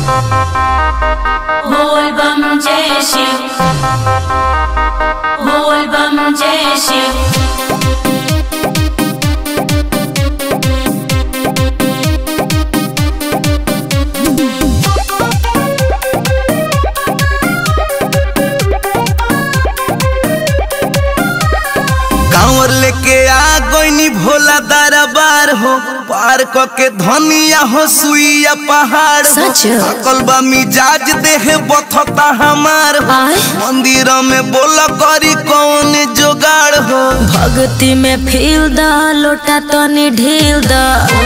बोल बम जय शिव, बोल बम जय शिव। कांवर लेके आ गोइनी भोला दरबार हो, पार के धनिया हो सुइया पहाड़ हो। अकलबा मिजाज देह बथता हमार हो, मंदिर में बोला करी कौन जुगाड़ हो। भक्ति में फील द लोटा तनी ढील द,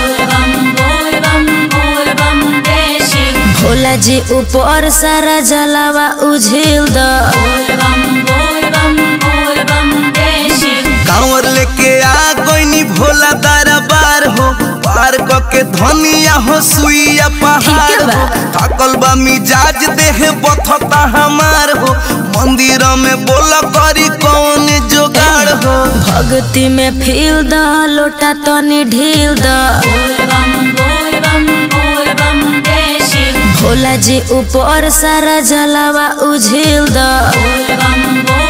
भोला जी ऊपर सारा जलावा उझिल द। कांवर लेके आ गोइनी भोला दरबार हो, पार के धनिया हो सुइया पहाड़ हो। अकलबा मिजाज देह बथता हमार हो, मंदिर में बोला करी कौन जुगाड़ हो। भक्ति में फील द लोटा तनी ढील द, भोला जी ऊपर सारा जलावा उझिल द।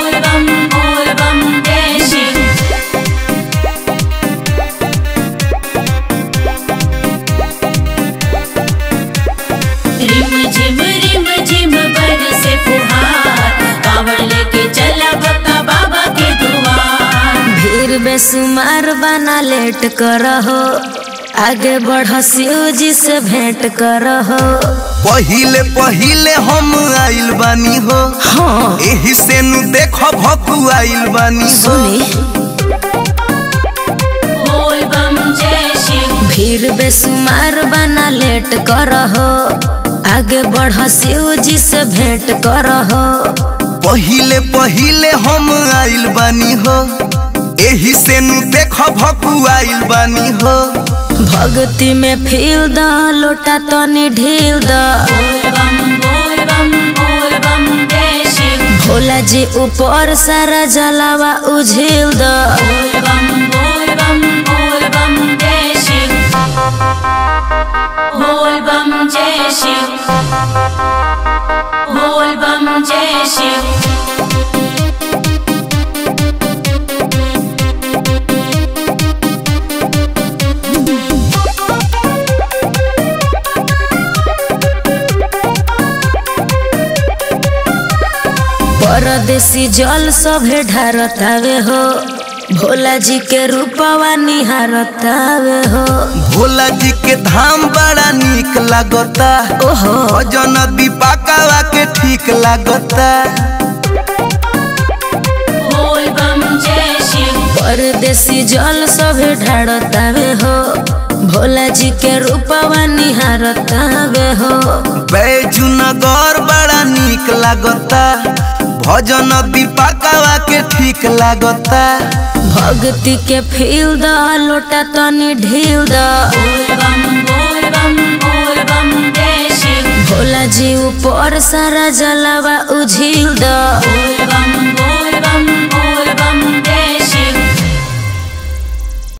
रिम झिम बरसे फुहार, कांवड़ लेके चला भक्ता बाबा के दुआर। भीड़ बेसुमार बना लेट करहो, आगे बढ़ शिव जी से भेंट करहो। पहिले पहिले हम आइल बानी हो, हाँ एही से नु देखो भकु आइल बानी हो। बोल बम जय शिव। भीड़ बेसुमार बना लेट करहो, आगे बढ़ शिव जी से भेंट करहो। पहिले पहिले हम आइल बानी हो, एही से नु देखो भकु आइल बानी हो। भक्ति में फील द लोटा तनी ढील द, भोला जी ऊपर सारा जलावा उझिल द। बोल बम जय शिव, बोल बम जय शिव। परदेसी जल सभे ढारतावे हो, भोला जी के रूपवा निहारतावे हो। भोला जी के धाम बड़ा निक लागता, ओहो भजन दीपाकावा के ठीक लागता। बोल बम जय शिव। परदेसी जल सभे ढारतावे हो, भोला जी के रूपवा निहारतावे हो। बैजुनगर बड़ा निक लागता, भजन दीपाकावा के ठीक लागता। भक्ति के फील द लोटा तनी ढील द, भोला जी ऊपर सारा जलावा उझिल द।